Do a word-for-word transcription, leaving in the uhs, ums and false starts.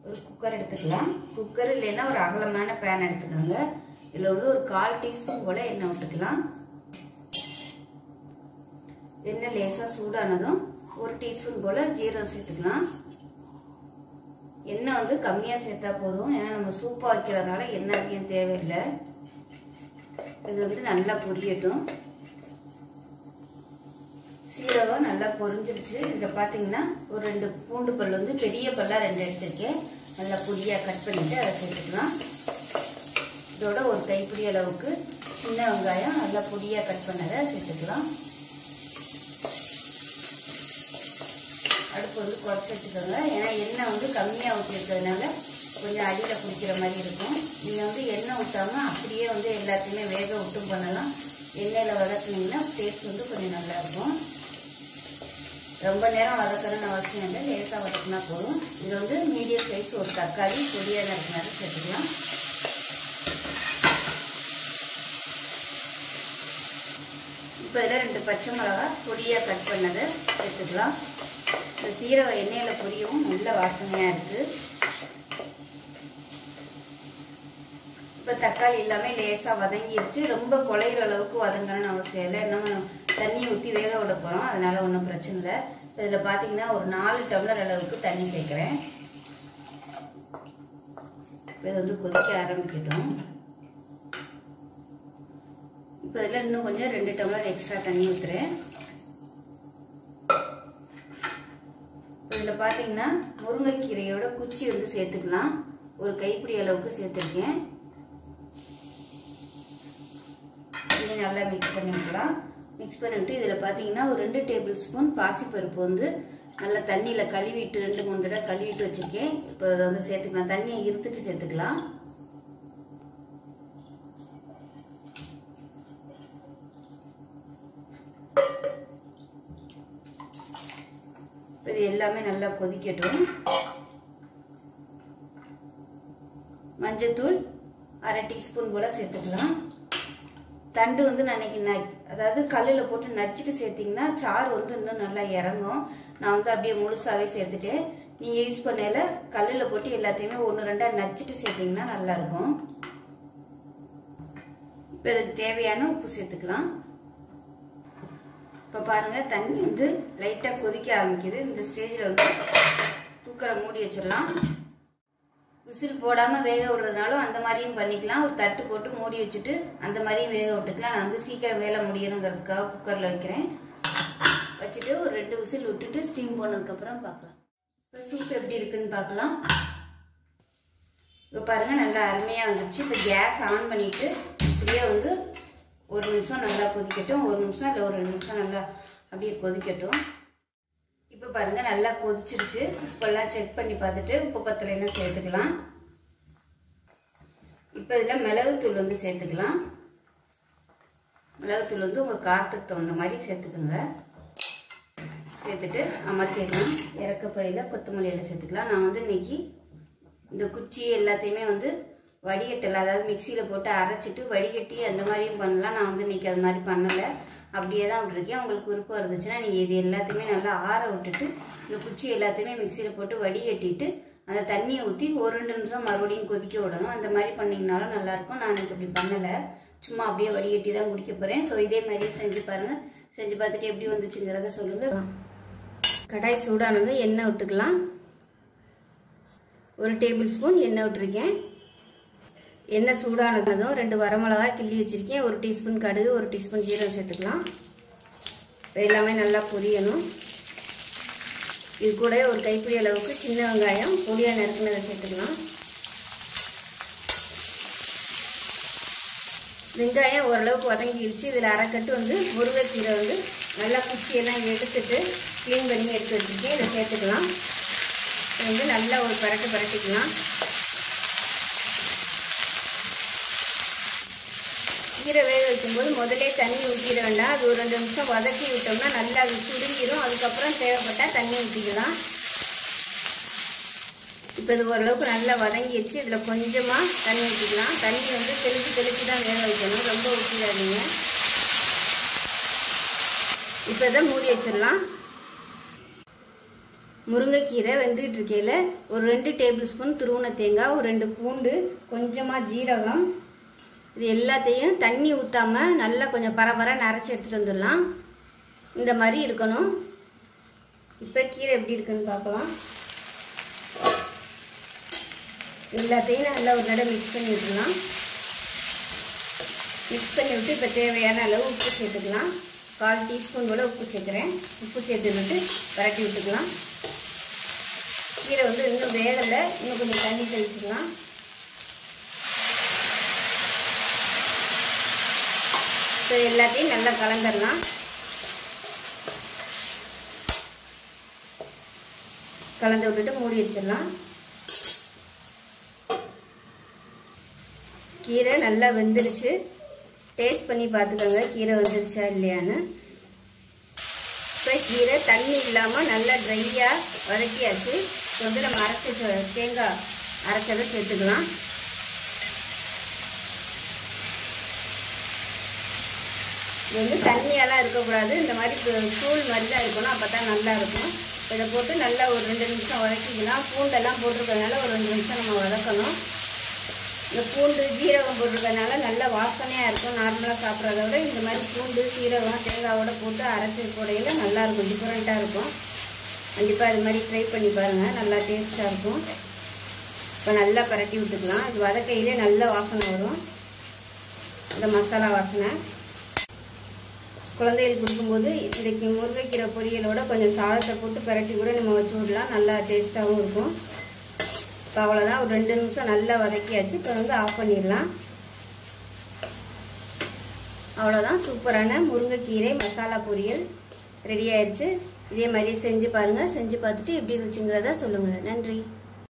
ஒரு குக்கர் எடுத்துக்கலாம். குக்கர் இல்லைன்னா ஒரு அகலமான பேன் எடுத்துக்கோங்க. இதில் வந்து ஒரு கால் டீஸ்பூன் போல் எண்ணெய் விட்டுக்கலாம். எண்ணெய் லேசாக சூடானதும் ஒரு டீஸ்பூன் போல் ஜீரகம் சேர்த்துக்கலாம். எண்ணெய் வந்து கம்மியாக சேர்த்தா போதும், ஏன்னா நம்ம சூப்பாக வைக்கிறதுனால எண்ணெய் அதிகம் தேவையில்லை. இது வந்து நல்லா பொரியட்டும். சீரகம் நல்லா பொரிஞ்சிருச்சு. இதில் பார்த்தீங்கன்னா ஒரு ரெண்டு பூண்டு பல் வந்து பெரிய பல்லாக ரெண்டு எடுத்துருக்கேன், நல்லா பொடியாக கட் பண்ணிவிட்டு அதை சேர்த்துக்கலாம். இதோட ஒரு கைப்பிடி அளவுக்கு சின்ன வெங்காயம் நல்லா பொடியாக கட் பண்ணதை சேர்த்துக்கலாம். அடுப்பு வந்து குறைச்சி வச்சுக்கோங்க, ஏன்னா எண்ணெய் வந்து கம்மியாக ஊற்றிருக்கிறதுனால கொஞ்சம் அடியில் பிடிக்கிற மாதிரி இருக்கும். நீங்கள் வந்து எண்ணெய் ஊற்றாமல் அப்படியே வந்து எல்லாத்தையுமே வேக விட்டும் பண்ணலாம். எண்ணெயில் வதக்குனீங்கன்னா டேஸ்ட் வந்து கொஞ்சம் நல்லாயிருக்கும். ரொம்ப நேரம் வதக்கணும்னு அவசியம் இல்லை, லேசாக வதக்குனா போதும். இது வந்து மீடியம் சைஸ் ஒரு தக்காளி பொடியாக நறுக்கினாலும் சேர்த்துக்கலாம். இப்போ இதில் ரெண்டு பச்சை மிளகா பொடியாக கட் பண்ணதை சேர்த்துக்கலாம். இந்த சீரகம் எண்ணெயில் பொரியவும் நல்ல வாசனையாக இருக்குது. இப்போ தக்காளி எல்லாமே லேசாக வதங்கிடுச்சு. ரொம்ப குழையிற அளவுக்கு வதங்கணும்னு அவசியம் இல்லை, நம்ம தண்ணி ஊற்றி வேக விட போகிறோம், அதனால ஒன்றும் பிரச்சனை இல்லை. இதில் பார்த்தீங்கன்னா ஒரு நாலு டம்ளர் அளவுக்கு தண்ணி சேர்க்குறேன். இது வந்து கொதிக்க ஆரம்பிக்கட்டும். இப்போ இதில் இன்னும் கொஞ்சம் ரெண்டு டம்ளர் எக்ஸ்ட்ரா தண்ணி ஊற்றுறேன். இதில் பார்த்தீங்கன்னா முருங்கைக்கீரையோட குச்சி வந்து சேர்த்துக்கலாம். ஒரு கைப்பிடி அளவுக்கு சேர்த்துருக்கேன். இதையும் நல்லா மிக்ஸ் பண்ணி விடலாம். மிக்ஸ் பண்ணிவிட்டு இதில் பார்த்தீங்கன்னா ஒரு ரெண்டு டேபிள் ஸ்பூன் பாசிப்பருப்பு வந்து நல்லா தண்ணியில் கழுவிட்டு ரெண்டு மூணு தடவை கழுவிட்டு வச்சுருக்கேன். இப்போ அதை வந்து சேர்த்துக்கலாம். தண்ணியை இருத்துட்டு சேர்த்துக்கலாம். இது எல்லாமே நல்லா கொதிக்கட்டும். மஞ்சத்தூள் அரை டீஸ்பூன் போல் சேர்த்துக்கலாம். தண்டு வந்து நான் இன்னைக்கு ந அதாவது கல்லில் போட்டு நச்சுட்டு சேர்த்திங்கன்னா சாறு வந்து இன்னும் நல்லா இறங்கும். நான் வந்து அப்படியே முழுசாகவே சேர்த்துட்டேன். நீங்கள் யூஸ் பண்ணல கல்லில் போட்டு எல்லாத்தையுமே ஒன்று ரெண்டாக நச்சுட்டு சேர்த்திங்கன்னா நல்லாயிருக்கும். இப்போ இதுக்கு தேவையான உப்பு சேர்த்துக்கலாம். இப்போ பாருங்கள் தண்ணி வந்து லைட்டாக கொதிக்க ஆரம்பிக்குது. இந்த ஸ்டேஜில் வந்து குக்கரை மூடி வச்சிடலாம். விசில் போடாமல் வேக விடுறதுனாலும் அந்த மாதிரியும் பண்ணிக்கலாம். ஒரு தட்டு போட்டு மூடி வச்சுட்டு அந்த மாதிரியும் வேக விட்டுக்கலாம். நான் வந்து சீக்கிரம் வேலை முடியணுங்கிறதுக்காக குக்கரில் வைக்கிறேன். வச்சுட்டு ஒரு ரெண்டு விசில் விட்டுட்டு ஸ்டீம் போனதுக்கப்புறம் பார்க்கலாம். இப்போ சூப் எப்படி இருக்குன்னு பார்க்கலாம். இப்போ பாருங்கள் நல்லா அருமையாக வந்துடுச்சு. இப்போ கேஸ் ஆன் பண்ணிவிட்டு இப்படியே வந்து ஒரு நிமிஷம் நல்லா கொதிக்கட்டும். ஒரு நிமிஷம் இல்லை ஒரு ரெண்டு நிமிஷம் நல்லா அப்படியே கொதிக்கட்டும். இப்போ பாருங்கள் நல்லா கொதிச்சிருச்சு. உப்பெல்லாம் செக் பண்ணி பார்த்துட்டு உப்பு பத்தலைன்னா சேர்த்துக்கலாம். இப்போ இதில் மிளகுத்தூள் வந்து சேர்த்துக்கலாம். மிளகுத்தூள் வந்து உங்கள் காரத்துக்கு தகுந்த மாதிரி சேர்த்துக்குங்க. சேர்த்துட்டு அமர்த்திடலாம். இறக்க பையில் கொத்தமல்லியில் சேர்த்துக்கலாம். நான் வந்து இன்னைக்கு இந்த குச்சி எல்லாத்தையுமே வந்து வடிகட்டலை, அதாவது மிக்சியில் போட்டு அரைச்சிட்டு வடிகட்டி அந்த மாதிரியும் பண்ணலாம். நான் வந்து இன்னைக்கு அது மாதிரி பண்ணலை, அப்படியே தான் விட்டுருக்கேன். உங்களுக்கு விருப்பம் இருந்துச்சுன்னா நீங்கள் இது எல்லாத்தையுமே நல்லா ஆற விட்டுட்டு இந்த குச்சி எல்லாத்தையுமே மிக்சியில் போட்டு வடிகட்டிட்டு அந்த தண்ணியை ஊற்றி ஒரு ரெண்டு நிமிஷம் மறுபடியும் கொதிக்க விடணும். அந்த மாதிரி பண்ணிங்கனாலும் நல்லாயிருக்கும். நான் எனக்கு இப்படி பண்ணலை, சும்மா அப்படியே வடிகட்டி தான் குடிக்க போகிறேன். ஸோ இதே மாதிரியே செஞ்சு பாருங்கள். செஞ்சு பார்த்துட்டு எப்படி வந்துச்சுங்கிறத சொல்லுங்கள். கடாய் சூடானது எண்ணெய் விட்டுக்கலாம். ஒரு டேபிள் ஸ்பூன் எண்ணெய் விட்டுருக்கேன். எண்ணெய் சூடானதும் ரெண்டு வரமிளகாய் கிள்ளி வச்சுருக்கேன். ஒரு டீஸ்பூன் கடுகு, ஒரு டீஸ்பூன் ஜீரகம் சேர்த்துக்கலாம். எல்லாமே நல்லா பொரியணும். இது கூட ஒரு கைப்பிடி அளவுக்கு சின்ன வெங்காயம் பொடியாக நறுக்குனதை சேர்த்துக்கலாம். வெங்காயம் ஓரளவுக்கு வதங்கிடுச்சு. இதில் அரைக்கட்டு வந்து முருங்கைக்கீரை வந்து நல்லா குச்சியெல்லாம் எடுத்துட்டு க்ளீன் பண்ணி எடுத்து வச்சுருக்கேன். இதை சேர்த்துக்கலாம். இது வந்து நல்லா ஒரு பரட்டு பரட்டிக்கலாம். கீரை வேக வைக்கும்போது முதலே தண்ணி ஊற்றிட வேண்டாம். அது ஒரு ரெண்டு நிமிஷம் வதக்கி விட்டோம்னா நல்லா சுருங்கிடும். அதுக்கப்புறம் தேவைப்பட்டால் தண்ணி ஊற்றிக்கலாம். இப்போ இது ஓரளவுக்கு நல்லா வதங்கிடுச்சு. இதில் கொஞ்சமாக தண்ணி ஊற்றிக்கலாம். தண்ணி வந்து தெளித்து தெளித்து தான் வேக வைக்கணும், ரொம்ப ஊற்றிடாதீங்க. இப்போ இதை மூடி வச்சிடலாம். முருங்கைக்கீரை வெந்துகிட்டு இருக்கையில் ஒரு ரெண்டு டேபிள் ஸ்பூன் துருவன தேங்காய், ஒரு ரெண்டு பூண்டு, கொஞ்சமாக ஜீரகம், இது எல்லாத்தையும் தண்ணி ஊற்றாமல் நல்லா கொஞ்சம் பரபர நரைச்சி எடுத்துகிட்டு வந்துடலாம். இந்த மாதிரி இருக்கணும். இப்போ கீரை எப்படி இருக்குன்னு பார்க்கலாம். எல்லாத்தையும் நல்லா ஒரு தடவை மிக்ஸ் பண்ணி விட்டுலாம். மிக்ஸ் பண்ணி விட்டு இப்போ தேவையான அளவு உப்பு சேர்த்துக்கலாம். கால் டீஸ்பூன் போல் உப்பு சேர்க்குறேன். உப்பு சேர்த்துக்கிட்டு பரட்டி விட்டுக்கலாம். கீரை வந்து இன்னும் வேகலை, இன்னும் கொஞ்சம் தண்ணி தெளிச்சுக்கலாம். இப்போ எல்லாத்தையும் நல்லா கலந்துடலாம். கலந்து விட்டுட்டு மூடி வச்சிடலாம். கீரை நல்லா வெந்துருச்சு. டேஸ்ட் பண்ணி பார்த்துக்கோங்க கீரை வெந்துருச்சா இல்லையான்னு. இப்போ கீரை தண்ணி இல்லாமல் நல்லா ட்ரையாக வதக்கியாச்சு. இப்போ வந்து நம்ம அரைச்சி தேங்காய் அரைச்சதை சேர்த்துக்கலாம். இது வந்து தண்ணியெல்லாம் இருக்கக்கூடாது, இந்த மாதிரி தூள் மாதிரி தான் இருக்கணும், அப்போ தான் நல்லா இருக்கும். இதை போட்டு நல்லா ஒரு ரெண்டு நிமிஷம் வதக்கிக்கலாம். பூண்டெல்லாம் போட்டிருக்கிறதுனால ஒரு ரெண்டு நிமிஷம் நம்ம வதக்கணும். இந்த பூண்டு ஜீரகம் போட்டிருக்கிறதுனால நல்ல வாசனையாக இருக்கும். நார்மலாக சாப்பிட்றத விட இந்த மாதிரி பூண்டு சீரகம் தேங்காவோட போட்டு அரைச்சி போடையில் நல்லாயிருக்கும், டிஃப்ரெண்ட்டாக இருக்கும். கண்டிப்பாக இது மாதிரி ட்ரை பண்ணி பாருங்கள், நல்லா டேஸ்ட்டாக இருக்கும். இப்போ நல்லா பரட்டி விட்டுக்கலாம். இது வதக்கையிலே நல்ல வாசனை வரும், இந்த மசாலா வாசனை. குழந்தைகளுக்கு கொடுக்கும்போது இன்றைக்கி முருங்கைக்கீரை பொரியலோட கொஞ்சம் சாதத்தை போட்டு பரட்டி கூட நம்ம வச்சு விடலாம், நல்லா டேஸ்ட்டாகவும் இருக்கும். இப்போ அவ்வளோதான், ஒரு ரெண்டு நிமிஷம் நல்லா வதக்கியாச்சு. இப்போ வந்து ஆஃப் பண்ணிடலாம். அவ்வளோதான், சூப்பரான முருங்கைக்கீரை மசாலா பொரியல் ரெடி ஆயிடுச்சு. இதே மாதிரி செஞ்சு பாருங்கள். செஞ்சு பார்த்துட்டு எப்படி இருந்துச்சுங்கிறத சொல்லுங்கள். நன்றி.